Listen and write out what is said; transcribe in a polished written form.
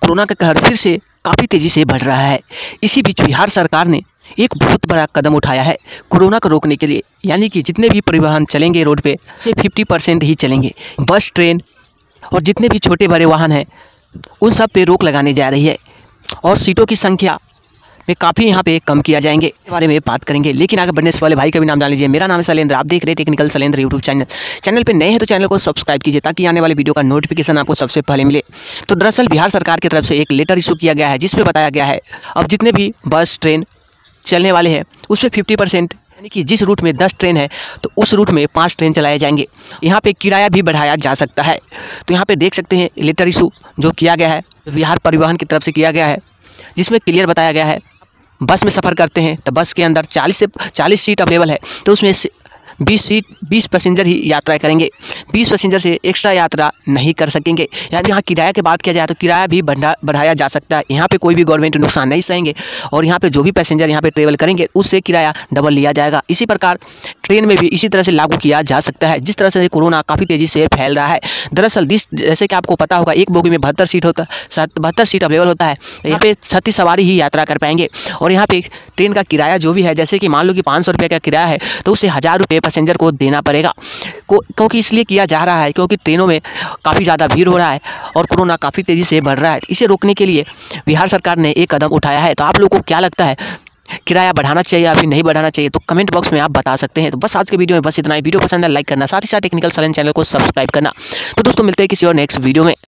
Corona का कहर फिर से काफ़ी तेज़ी से बढ़ रहा है। इसी बीच बिहार सरकार ने एक बहुत बड़ा कदम उठाया है कोरोना को रोकने के लिए, यानी कि जितने भी परिवहन चलेंगे रोड पे से 50% ही चलेंगे। बस, ट्रेन और जितने भी छोटे बड़े वाहन हैं उन सब पे रोक लगाने जा रही है और सीटों की संख्या में काफ़ी यहाँ पे कम किया जाएंगे, इसके बारे में बात करेंगे। लेकिन आगे बढ़ने से पहले भाई का भी नाम जान लीजिए। मेरा नाम है शैलेंद्र, आप देख रहे हैं टेक्निकल शैलेंद्र यूट्यूब चैनल पे नए हैं तो चैनल को सब्सक्राइब कीजिए ताकि आने वाले वीडियो का नोटिफिकेशन आपको सबसे पहले मिले। तो दरअसल बिहार सरकार की तरफ से एक लेटर इशू किया गया है जिसमें बताया गया है अब जितने भी बस, ट्रेन चलने वाले हैं उस पर 50%, यानी कि जिस रूट में 10 ट्रेन है तो उस रूट में 5 ट्रेन चलाए जाएंगे। यहाँ पे किराया भी बढ़ाया जा सकता है। तो यहाँ पे देख सकते हैं लेटर इशू जो किया गया है बिहार परिवहन की तरफ से किया गया है, जिसमें क्लियर बताया गया है बस में सफ़र करते हैं तो बस के अंदर 40 सीट अवेलेबल है, तो उसमें 20 पैसेंजर ही यात्रा करेंगे। 20 पैसेंजर से एक्स्ट्रा यात्रा नहीं कर सकेंगे। यानी यहाँ किराया की बात किया जाए तो किराया भी बढ़ाया जा सकता है। यहाँ पे कोई भी गवर्नमेंट नुकसान नहीं सहेंगे और यहाँ पे जो भी पैसेंजर यहाँ पे ट्रेवल करेंगे उससे किराया डबल लिया जाएगा। इसी प्रकार ट्रेन में भी इसी तरह से लागू किया जा सकता है। जिस तरह से कोरोना काफ़ी तेज़ी से फैल रहा है, दरअसल जैसे कि आपको पता होगा एक बोगी में 72 सीट अवेलेबल होता है। यहाँ पे 36 सवारी ही यात्रा कर पाएंगे और यहाँ पे ट्रेन का किराया जो भी है, जैसे कि मान लो कि 500 रुपये का किराया है तो उसे 1000 रुपये पैसेंजर को देना पड़ेगा। क्योंकि इसलिए किया जा रहा है क्योंकि ट्रेनों में काफ़ी ज़्यादा भीड़ हो रहा है और कोरोना काफ़ी तेज़ी से बढ़ रहा है। इसे रोकने के लिए बिहार सरकार ने एक कदम उठाया है। तो आप लोगों को क्या लगता है, किराया बढ़ाना चाहिए या फिर नहीं बढ़ाना चाहिए? तो कमेंट बॉक्स में आप बता सकते हैं। तो बस आज के वीडियो में बस इतना ही। वीडियो पसंद है लाइक करना, साथ ही साथ टेक्निकल चैनल को सब्सक्राइब करना। तो दोस्तों मिलते हैं किसी और नेक्स्ट वीडियो में।